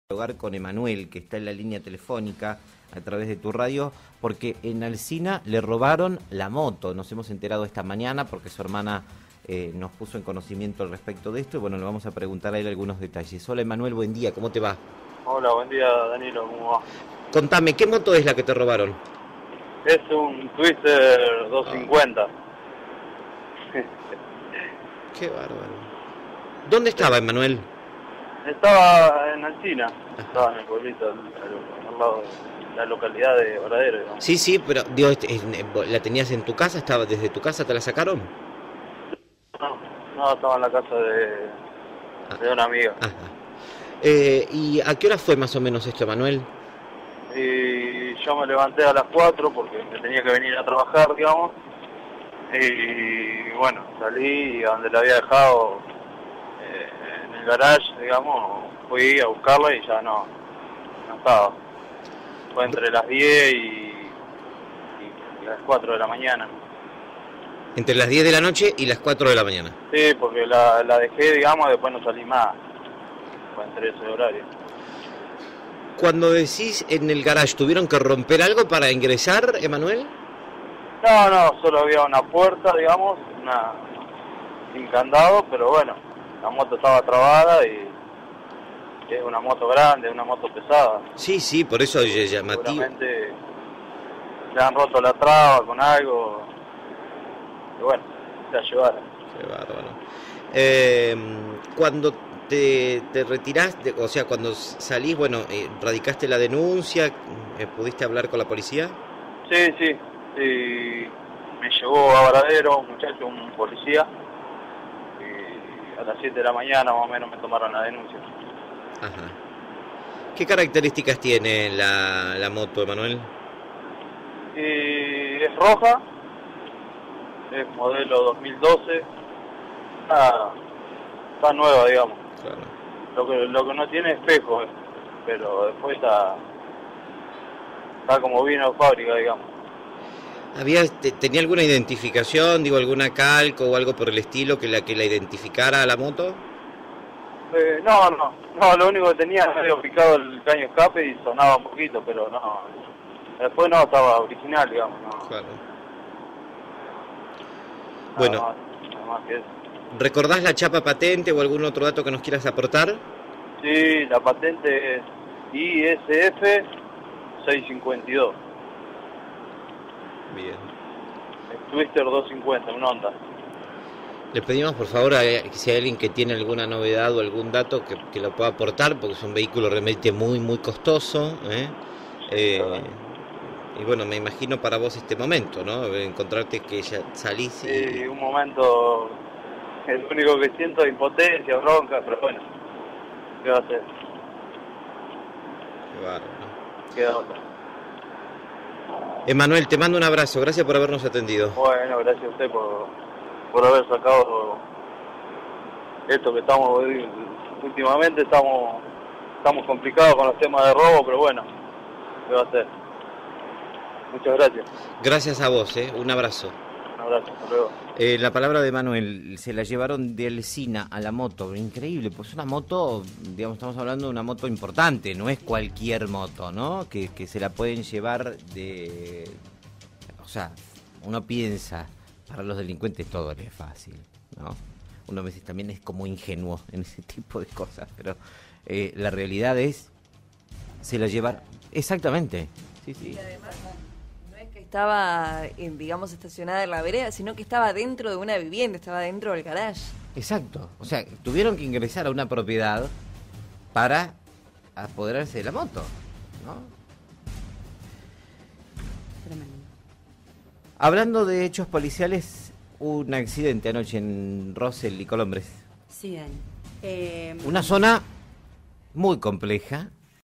Dialogar con Emanuel, que está en la línea telefónica a través de tu radio, porque en Alsina le robaron la moto. Nos hemos enterado esta mañana porque su hermana nos puso en conocimiento al respecto de esto y bueno, le vamos a preguntar a él algunos detalles. Hola Emanuel, buen día, ¿cómo te va? Hola, buen día Danilo, ¿cómo va? Contame, ¿qué moto es la que te robaron? Es un Twister 250. Qué bárbaro. ¿Dónde estaba Emanuel? Estaba en Alsina, estaba en el pueblito, al lado de la localidad de Varadero, digamos. Sí, pero digo, ¿la tenías en tu casa? ¿Desde tu casa te la sacaron? No, estaba en la casa de una amiga. Ajá. ¿Y a qué hora fue más o menos esto, Emanuel? Y yo me levanté a las 4 porque me tenía que venir a trabajar, digamos. Y bueno, salí y a donde la había dejado, en el garage, digamos, fui a buscarla y ya no estaba. Fue entre las 10 y las 4 de la mañana. Entre las 10 de la noche y las 4 de la mañana. Sí, porque la dejé, digamos, después no salí más. Fue entre ese horario. Cuando decís en el garage, ¿tuvieron que romper algo para ingresar, Emanuel? No, solo había una puerta, digamos, sin candado, pero bueno, la moto estaba trabada y es una moto grande, una moto pesada. Sí, por eso es llamativo. Seguramente le han roto la traba con algo y bueno, se la llevaron. Qué bárbaro. Cuando te retiraste, o sea, cuando salís, bueno, radicaste la denuncia, ¿pudiste hablar con la policía? Sí, me llevó a Varadero un muchacho, un policía, y a las 7 de la mañana más o menos me tomaron la denuncia. Ajá. ¿Qué características tiene la moto, Emanuel? Y es roja, es modelo 2012, está nueva, digamos. Claro. Lo que no tiene espejo, pero después está como vino de fábrica, digamos. ¿Tenía alguna identificación, digo, alguna calco o algo por el estilo que la identificara a la moto? No, lo único que tenía era picado el caño escape y sonaba un poquito, pero no. Después no, estaba original, digamos. No. Claro. Nada Bueno, más que eso. ¿Recordás la chapa patente o algún otro dato que nos quieras aportar? Sí, la patente es ISF 652. Bien. El Twister 250, un Honda. Le pedimos por favor si hay alguien que tiene alguna novedad o algún dato que lo pueda aportar, porque es un vehículo realmente muy costoso, y bueno, me imagino para vos este momento, ¿no? Encontrarte que ya salís y... Sí, un momento, el único que siento es impotencia, bronca, pero bueno, ¿qué va a hacer? Qué bárbaro, ¿no? Queda otra. Emanuel, te mando un abrazo, gracias por habernos atendido. Bueno, gracias a usted por haber sacado esto que estamos, últimamente estamos complicados con los temas de robo, pero bueno, ¿qué va a hacer? Muchas gracias. Gracias a vos, un abrazo. Un abrazo, hasta luego. La palabra de Manuel, se la llevaron de Alsina a la moto, increíble, pues una moto, digamos, estamos hablando de una moto importante, no es cualquier moto, ¿no? Que se la pueden llevar o sea, uno piensa, para los delincuentes todo es fácil, ¿no? Uno a veces también es como ingenuo en ese tipo de cosas, pero la realidad es, se la llevaron, exactamente, sí. Y además, no es que estaba, digamos, estacionada en la vereda, sino que estaba dentro de una vivienda, estaba dentro del garage. Exacto, o sea, tuvieron que ingresar a una propiedad para apoderarse de la moto, ¿no? Tremendo. Hablando de hechos policiales, un accidente anoche en Rosell y Colombres. Sí, Dani. Una zona muy compleja,